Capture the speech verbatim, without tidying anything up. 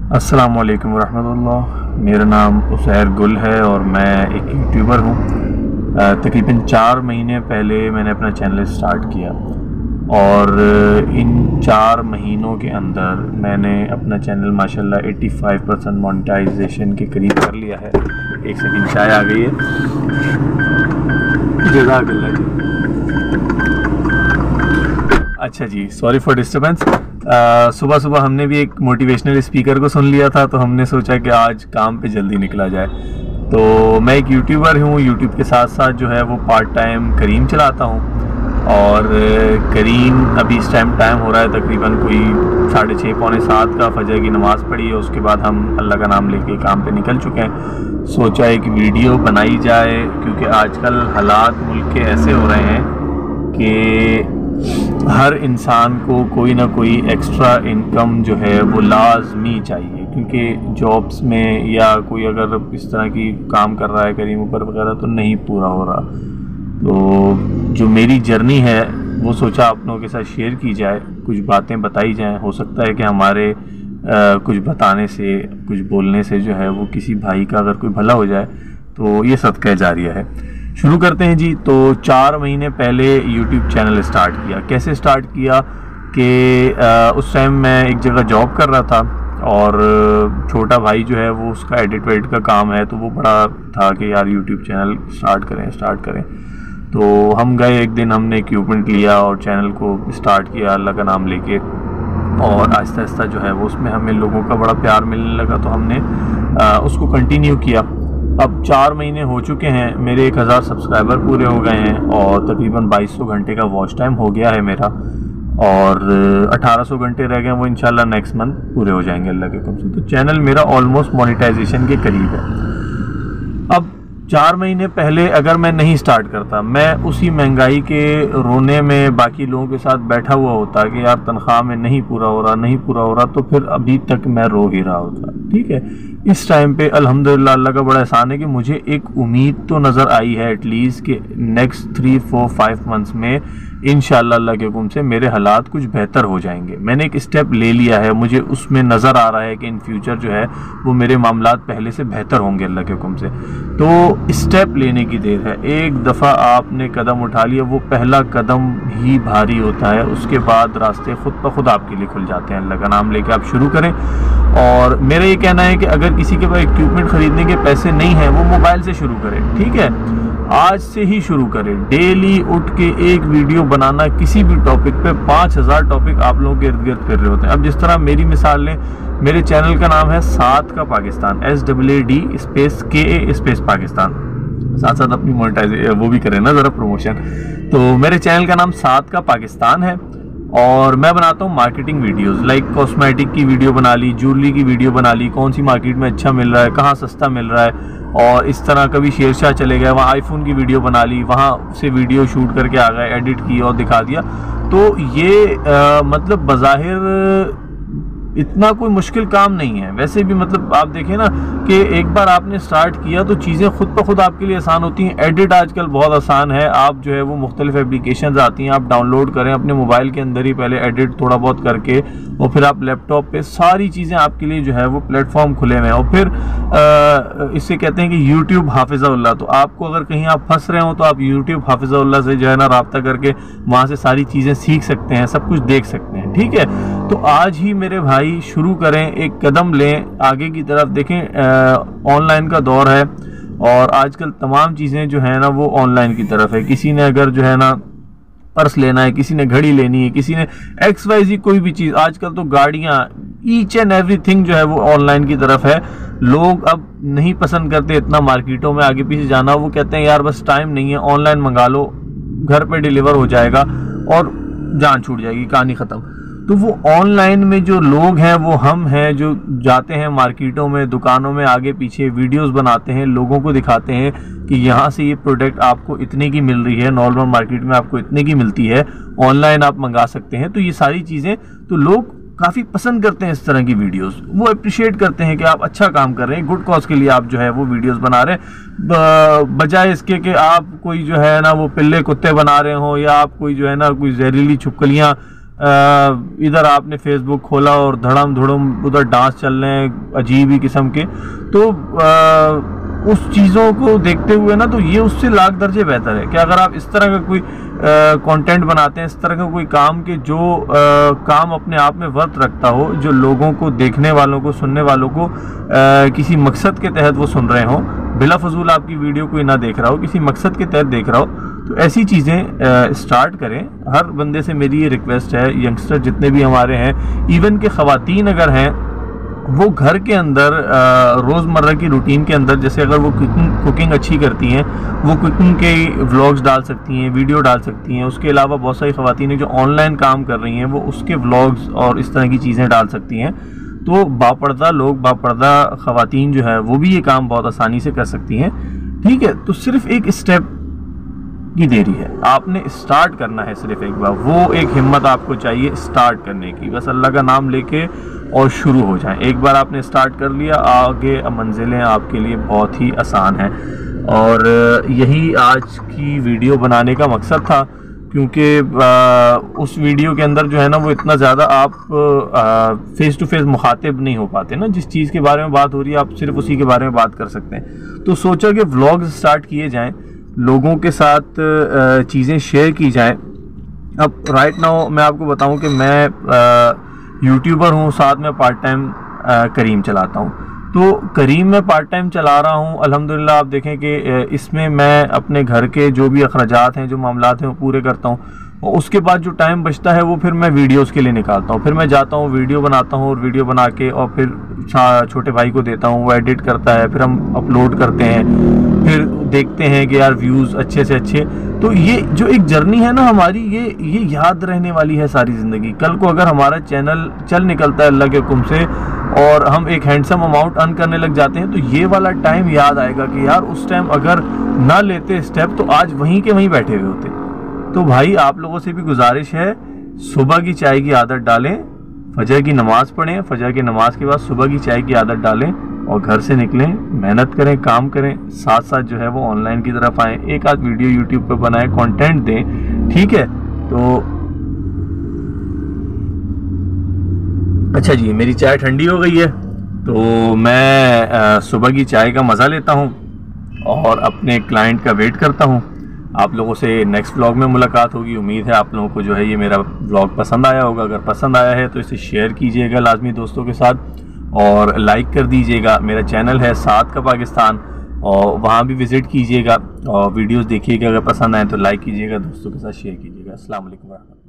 अस्सलाम वालेकुम रहमतुल्लाह। मेरा नाम उसैर गुल है और मैं एक यूट्यूबर हूँ। तकरीबन चार महीने पहले मैंने अपना चैनल स्टार्ट किया और इन चार महीनों के अंदर मैंने अपना चैनल माशाल्लाह पचासी परसेंट मोनेटाइजेशन के करीब कर लिया है। एक सेकंड, चाय आ गई है। जज़ाकल्लाह जी। अच्छा जी, सॉरी फॉर डिस्टर्बेंस। सुबह सुबह हमने भी एक मोटिवेशनल स्पीकर को सुन लिया था, तो हमने सोचा कि आज काम पे जल्दी निकला जाए। तो मैं एक यूट्यूबर हूँ, यूट्यूब के साथ साथ जो है वो पार्ट टाइम करीम चलाता हूँ। और करीम अभी इस टाइम टाइम हो रहा है तकरीबन कोई साढ़े छः पौने सात का, फजर की नमाज़ पढ़ी है। उसके बाद हम अल्लाह का नाम लेके काम पे निकल चुके हैं। सोचा एक वीडियो बनाई जाए क्योंकि आजकल हालात मुल्क के ऐसे हो रहे हैं कि हर इंसान को कोई ना कोई एक्स्ट्रा इनकम जो है वो लाजमी चाहिए, क्योंकि जॉब्स में या कोई अगर इस तरह की काम कर रहा है करीम ऊपर वगैरह तो नहीं पूरा हो रहा। तो जो मेरी जर्नी है वो सोचा आप लोगों के साथ शेयर की जाए, कुछ बातें बताई जाएं। हो सकता है कि हमारे आ, कुछ बताने से, कुछ बोलने से जो है वो किसी भाई का अगर कोई भला हो जाए तो ये सदका जारिया है। शुरू करते हैं जी। तो चार महीने पहले यूट्यूब चैनल स्टार्ट किया। कैसे स्टार्ट किया कि उस टाइम मैं एक जगह जॉब कर रहा था और छोटा भाई जो है वो उसका एडिट वेडिट का काम है, तो वो बड़ा था कि यार यूट्यूब चैनल स्टार्ट करें स्टार्ट करें तो हम गए। एक दिन हमने इक्विपमेंट लिया और चैनल को स्टार्ट किया अल्लाह का नाम लेके, और आहिस्ता आहिस्ता जो है वो उसमें हमें लोगों का बड़ा प्यार मिलने लगा, तो हमने आ, उसको कंटिन्यू किया। अब चार महीने हो चुके हैं, मेरे एक हज़ार सब्सक्राइबर पूरे हो गए हैं और तकरीबन बाईस सौ घंटे का वॉच टाइम हो गया है मेरा, और अठारह सौ घंटे रह गए, वो इंशाल्लाह नेक्स्ट मंथ पूरे हो जाएंगे अल्लाह के हुक्म से। तो चैनल मेरा ऑलमोस्ट मोनेटाइजेशन के करीब है। अब चार महीने पहले अगर मैं नहीं स्टार्ट करता, मैं उसी महंगाई के रोने में बाकी लोगों के साथ बैठा हुआ होता कि यार तनख्वाह में नहीं पूरा हो रहा नहीं पूरा हो रहा, तो फिर अभी तक मैं रो ही रहा होता। ठीक है, इस टाइम पे अल्हम्दुलिल्लाह अल्लाह का बड़ा एहसान है कि मुझे एक उम्मीद तो नज़र आई है एटलीस्ट कि next three four five months में इंशाअल्लाह अल्लाह के हुक्म से मेरे हालात कुछ बेहतर हो जाएंगे। मैंने एक स्टेप ले लिया है, मुझे उसमें नज़र आ रहा है कि इन फ्यूचर जो है वो मेरे मामलात पहले से बेहतर होंगे अल्लाह के हुक्म से। तो स्टेप लेने की देर है। एक दफ़ा आपने कदम उठा लिया, वो पहला कदम ही भारी होता है, उसके बाद रास्ते खुद ब खुद आपके लिए खुल जाते हैं। अल्लाह का नाम लेके आप शुरू करें। और मेरा ये कहना है कि अगर किसी के पास इक्विपमेंट खरीदने के पैसे नहीं हैं, वो मोबाइल से शुरू करें। ठीक है, आज से ही शुरू करें। डेली उठ के एक वीडियो बनाना, किसी भी टॉपिक पे पाँच हज़ार टॉपिक आप लोगों के इर्द गिर्द फिर रहे होते हैं। अब जिस तरह मेरी मिसाल लें, मेरे चैनल का नाम है सात का Pakistan, S W A D space K A space Pakistan. साथ साथ अपनी मोनेटाइजेशन वो भी करें ना ज़रा प्रमोशन। तो मेरे चैनल का नाम सात का पाकिस्तान है और मैं बनाता हूँ मार्केटिंग वीडियोस, लाइक कॉस्मेटिक की वीडियो बना ली, ज्वेलरी की वीडियो बना ली, कौन सी मार्केट में अच्छा मिल रहा है, कहाँ सस्ता मिल रहा है, और इस तरह कभी शेरशाह चले गए, वहाँ आईफोन की वीडियो बना ली, वहाँ से वीडियो शूट करके आ गए, एडिट की और दिखा दिया। तो ये आ, मतलब बज़ाहिर इतना कोई मुश्किल काम नहीं है। वैसे भी मतलब आप देखें ना कि एक बार आपने स्टार्ट किया तो चीज़ें खुद ब खुद आपके लिए आसान होती हैं। एडिट आजकल बहुत आसान है, आप जो है वो मुख्तलिफ एप्लीकेशंस आती हैं, आप डाउनलोड करें अपने मोबाइल के अंदर ही, पहले एडिट थोड़ा बहुत करके, और फिर आप लैपटॉप पे सारी चीज़ें आपके लिए जो है वो प्लेटफॉर्म खुले हुए हैं। और फिर आ, इससे कहते हैं कि यूट्यूब हाफिज़ुल्लाह। तो आपको अगर कहीं आप फंस रहे हो तो आप यूट्यूब हाफिज़ुल्लाह से जो है ना रब्ता करके वहाँ से सारी चीज़ें सीख सकते हैं, सब कुछ देख सकते हैं। ठीक है, तो आज ही मेरे भाई शुरू करें, एक कदम लें आगे की तरफ। देखें ऑनलाइन का दौर है और आजकल तमाम चीज़ें जो है ना वो ऑनलाइन की तरफ है। किसी ने अगर जो है ना पर्स लेना है, किसी ने घड़ी लेनी है, किसी ने एक्स वाई जी कोई भी चीज़, आजकल तो गाड़ियाँ, ईच एंड एवरीथिंग जो है वो ऑनलाइन की तरफ है। लोग अब नहीं पसंद करते इतना मार्केटों में आगे पीछे जाना, वो कहते हैं यार बस टाइम नहीं है, ऑनलाइन मंगा लो, घर पे डिलीवर हो जाएगा और जान छूट जाएगी, कहानी ख़त्म। तो वो ऑनलाइन में जो लोग हैं वो हम हैं, जो जाते हैं मार्केटों में, दुकानों में, आगे पीछे वीडियोस बनाते हैं, लोगों को दिखाते हैं कि यहाँ से ये प्रोडक्ट आपको इतने की मिल रही है, नॉर्मल मार्केट में आपको इतने की मिलती है, ऑनलाइन आप मंगा सकते हैं। तो ये सारी चीज़ें तो लोग काफ़ी पसंद करते हैं, इस तरह की वीडियोस वो अप्रिशिएट करते हैं कि आप अच्छा काम कर रहे हैं, गुड कॉज के लिए आप जो है वो वीडियोस बना रहे हैं, बजाय इसके कि आप कोई जो है ना वो पिल्ले कुत्ते बना रहे हो, या आप कोई जो है ना कोई जहरीली छुपकलियाँ इधर आपने फेसबुक खोला और धड़म धुड़म उधर डांस चल रहे हैं अजीब ही किस्म के, तो आ, उस चीज़ों को देखते हुए ना, तो ये उससे लाख दर्जे बेहतर है कि अगर आप इस तरह का कोई कंटेंट बनाते हैं, इस तरह का कोई काम के जो आ, काम अपने आप में वर्थ रखता हो, जो लोगों को, देखने वालों को, सुनने वालों को आ, किसी मकसद के तहत वो सुन रहे हों, बिला फजूल आपकी वीडियो कोई ना देख रहा हो, किसी मकसद के तहत देख रहा हो, तो ऐसी चीज़ें स्टार्ट करें। हर बंदे से मेरी ये रिक्वेस्ट है, यंगस्टर जितने भी हमारे हैं, इवन के ख़वातीन अगर हैं, वो घर के अंदर रोज़मर्रा की रूटीन के अंदर, जैसे अगर वो कुकिंग कुकिंग अच्छी करती हैं, वो कुकिंग के व्लॉग्स डाल सकती हैं, वीडियो डाल सकती हैं। उसके अलावा बहुत सारी ख़वातीन जो ऑनलाइन काम कर रही हैं, वो उसके व्लॉग्स और इस तरह की चीज़ें डाल सकती हैं। तो बापर्दा लोग, बापर्दा ख़वातीन जो है, वो भी ये काम बहुत आसानी से कर सकती हैं। ठीक है, तो सिर्फ एक स्टेप की देरी है, आपने स्टार्ट करना है सिर्फ एक बार, वो एक हिम्मत आपको चाहिए स्टार्ट करने की, बस अल्लाह का नाम लेके और शुरू हो जाएं। एक बार आपने स्टार्ट कर लिया, आगे मंजिलें आपके लिए बहुत ही आसान हैं। और यही आज की वीडियो बनाने का मकसद था, क्योंकि उस वीडियो के अंदर जो है ना, वो इतना ज़्यादा आप फेस टू फेस मुखातिब नहीं हो पाते ना, जिस चीज़ के बारे में बात हो रही है आप सिर्फ उसी के बारे में बात कर सकते हैं। तो सोचा कि व्लॉग्स स्टार्ट किए जाएं, लोगों के साथ चीज़ें शेयर की जाएं। अब राइट नाउ मैं आपको बताऊं कि मैं यूट्यूबर हूं, साथ में पार्ट टाइम करीम चलाता हूं। तो करीम में पार्ट टाइम चला रहा हूं, अल्हम्दुलिल्लाह। आप देखें कि इसमें मैं अपने घर के जो भी अखराजात हैं, जो मामलात हैं, वो पूरे करता हूं। और उसके बाद जो टाइम बचता है वो फिर मैं वीडियोस के लिए निकालता हूँ। फिर मैं जाता हूँ, वीडियो बनाता हूँ, और वीडियो बना के और फिर छोटे भाई को देता हूँ, वो एडिट करता है, फिर हम अपलोड करते हैं, फिर देखते हैं कि यार व्यूज़ अच्छे से अच्छे। तो ये जो एक जर्नी है ना हमारी, ये ये याद रहने वाली है सारी ज़िंदगी। कल को अगर हमारा चैनल चल निकलता है अल्लाह के हुक्म से, और हम एक हैंडसम अमाउंट अर्न करने लग जाते हैं, तो ये वाला टाइम याद आएगा कि यार उस टाइम अगर ना लेते स्टेप, तो आज वहीं के वहीं बैठे हुए होते। तो भाई आप लोगों से भी गुजारिश है, सुबह की चाय की आदत डालें, फजर की नमाज़ पढ़ें, फजर की नमाज के बाद सुबह की चाय की आदत डालें, और घर से निकलें, मेहनत करें, काम करें, साथ साथ जो है वो ऑनलाइन की तरफ आएँ, एक आध वीडियो यूट्यूब पे बनाएं, कंटेंट दें। ठीक है, तो अच्छा जी, मेरी चाय ठंडी हो गई है, तो मैं आ, सुबह की चाय का मज़ा लेता हूँ और अपने क्लाइंट का वेट करता हूँ। आप लोगों से नेक्स्ट व्लॉग में मुलाकात होगी। उम्मीद है आप लोगों को जो है ये मेरा व्लॉग पसंद आया होगा। अगर पसंद आया है तो इसे शेयर कीजिएगा लाजमी दोस्तों के साथ, और लाइक कर दीजिएगा। मेरा चैनल है साथ का पाकिस्तान, और वहाँ भी विज़िट कीजिएगा और वीडियोस देखिएगा। अगर पसंद आए तो लाइक कीजिएगा, दोस्तों के साथ शेयर कीजिएगा। अस्सलाम वालेकुम।